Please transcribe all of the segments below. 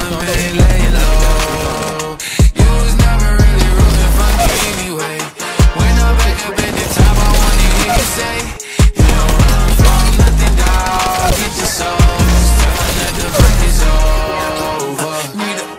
been laying low. You was never really rooting for me anyway. When I'm back up at the top, I wanna hear you say, you don't run from nothing, dog. Get your soul. That the break is over. Need a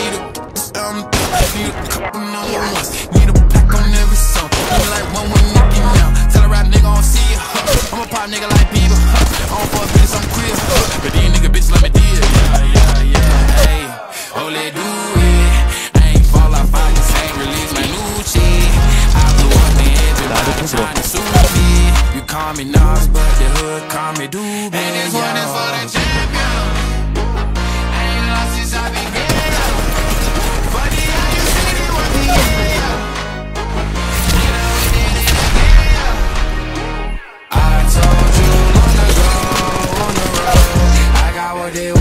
couple number ones. Need a pack on every song. I'm like one with Nicky now. Tell a rap nigga I don't see ya. I'm a pop nigga like Bieber. I don't fuck bitches, I'm queer. But these nigga bitches let me deal. Yeah, hey. Oh, let do it. I ain't fall off, I just ain't release my new shit. I blew up in everybody trying to sue me. You call me Nas, but the hood call me Doobie. And this one is for the champion. I ain't lost since I began. Funny how you see it with me, yeah. I told you long ago on the road, I got what they want.